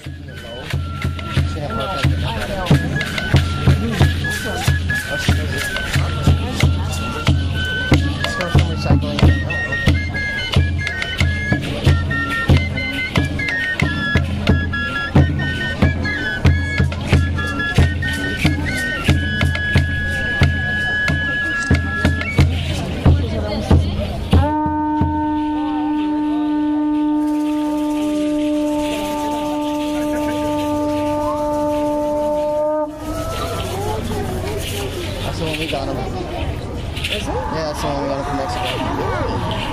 That's the one we got him. Is it? Yeah, that's the one we got him from Mexico.